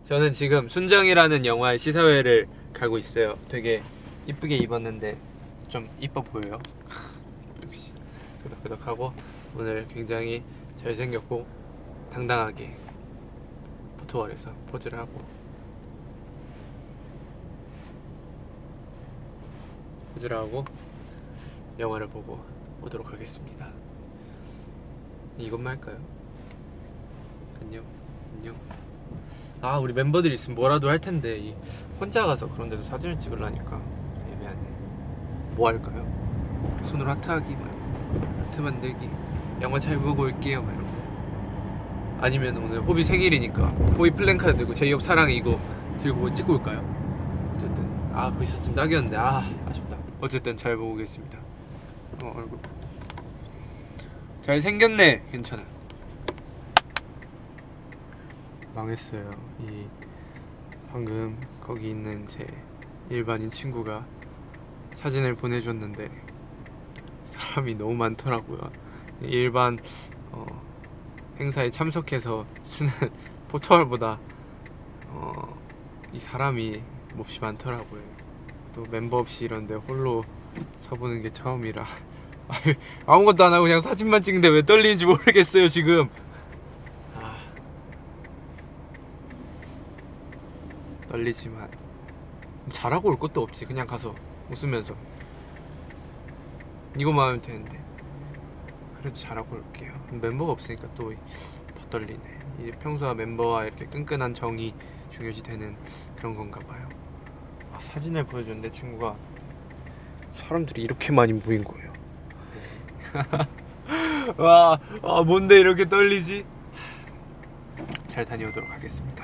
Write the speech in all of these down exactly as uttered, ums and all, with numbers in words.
저는 지금 순정이라는 영화의 시사회를 가고 있어요. 되게 이쁘게 입었는데 좀 이뻐 보여요. 역시 끄덕끄덕하고 오늘 굉장히 잘생겼고 당당하게 포토월에서 포즈를 하고 포즈를 하고 영화를 보고 오도록 하겠습니다. 이것만 할까요? 안녕 안녕. 아, 우리 멤버들이 있으면 뭐라도 할 텐데 이 혼자 가서 그런 데서 사진을 찍으려니까 애매하네. 뭐 할까요? 손으로 하트하기, 막 하트 만들기, 영화 잘 보고 올게요, 막 이런 거. 아니면 오늘 호비 생일이니까 호비 플랜카드 들고 제이홉 사랑 이거 들고 찍고 올까요? 어쨌든 아, 그거 있었으면 딱이었는데 아, 아쉽다. 어쨌든 잘 보고 오겠습니다. 어, 얼굴 잘생겼네. 괜찮아. 망했어요. 이 방금 거기 있는 제 일반인 친구가 사진을 보내줬는데 사람이 너무 많더라고요. 일반 어, 행사에 참석해서 쓰는 포토월보다 어, 이 사람이 몹시 많더라고요. 또 멤버 없이 이런데 홀로 서보는 게 처음이라 아무것도 안 하고 그냥 사진만 찍는데 왜 떨리는지 모르겠어요 지금. 떨리지만 잘하고 올 것도 없지. 그냥 가서 웃으면서 이거만 하면 되는데 그래도 잘하고 올게요. 멤버가 없으니까 또 더 떨리네. 이제 평소와 멤버와 이렇게 끈끈한 정이 중요시 되는 그런 건가 봐요. 아, 사진을 보여줬는데 친구가 사람들이 이렇게 많이 모인 거예요. 와, 아, 뭔데 이렇게 떨리지? 잘 다녀오도록 하겠습니다.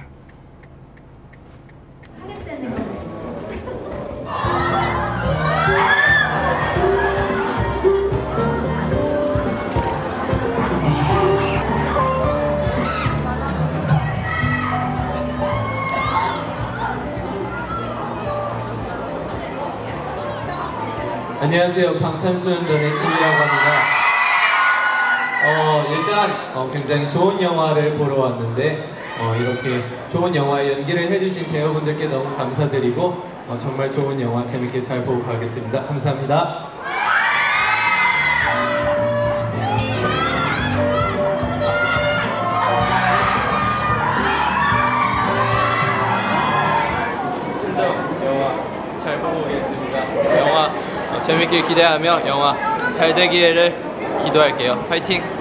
안녕하세요. 방탄소년단의 진이라고 합니다. 어, 일단 어, 굉장히 좋은 영화를 보러 왔는데 어, 이렇게 좋은 영화에 연기를 해주신 배우분들께 너무 감사드리고 어, 정말 좋은 영화 재밌게 잘 보고 가겠습니다. 감사합니다. 순정 영화 잘 보고 오겠습니다. 영화 어, 재밌길 기대하며 영화 잘 되기를 기도할게요. 파이팅!